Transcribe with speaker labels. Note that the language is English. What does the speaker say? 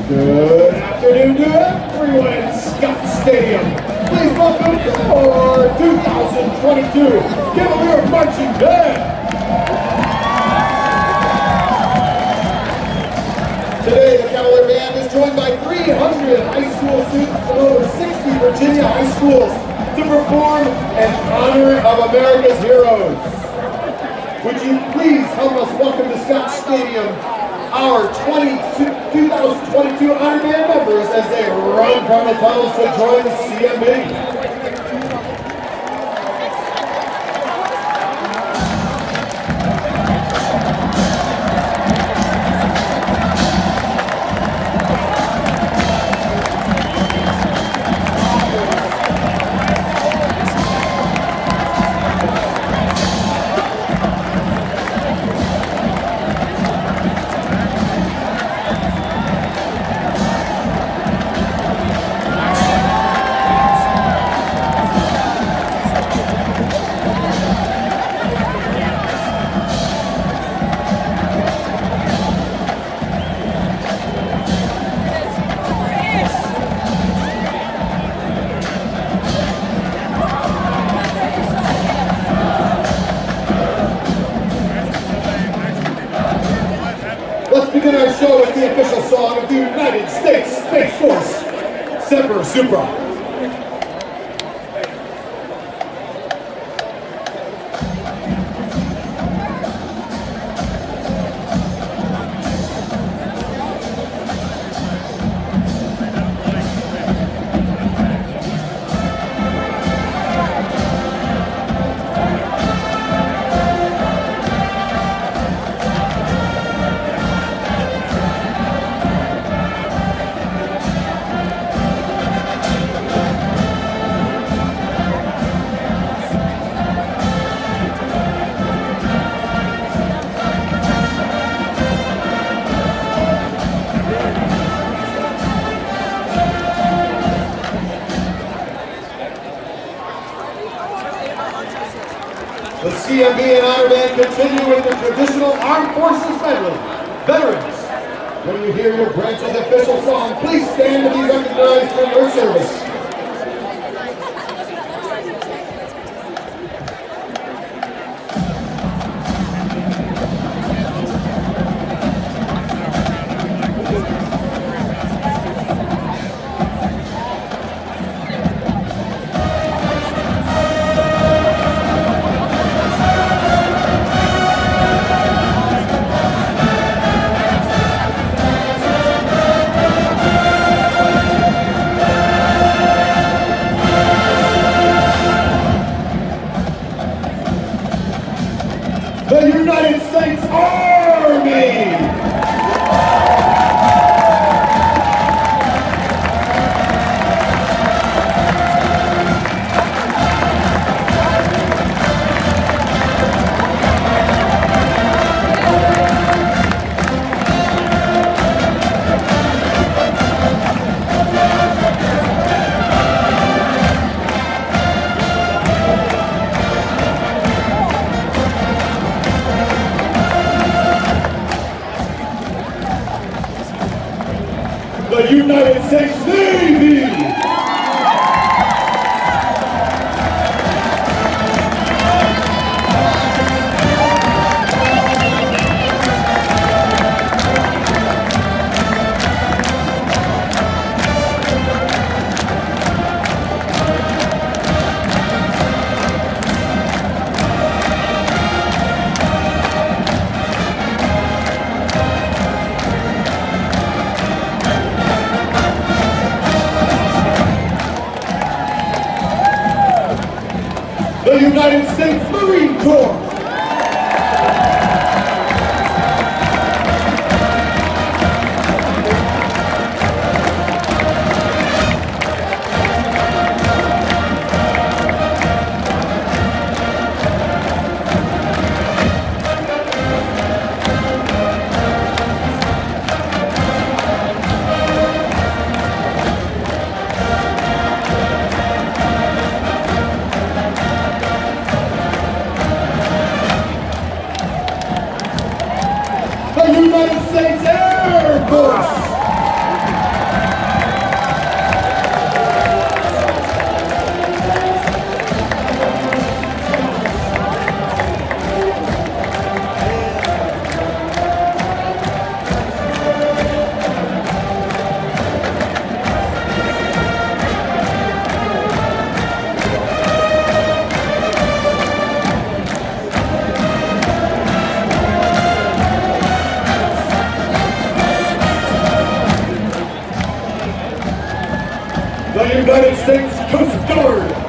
Speaker 1: Good afternoon to everyone in Scott Stadium. Please welcome your 2022 Cavalier Marching Band. Today, the Cavalier Band is joined by 300 high school students from over 60 Virginia high schools to perform in honor of America's heroes. Would you please help us welcome to Scott Stadium our 2022 Honor Band members as they run from the tunnels to join the CMB. Let's begin our show with the official song of the United States Space Force, Semper Supra. The CMB and Honor Band continue with the traditional Armed Forces medley. Veterans, when you hear your branch's official song, please stand to be recognized for your service. The United States Army! The United States Navy! The United States Marine Corps! United States Coast Guard.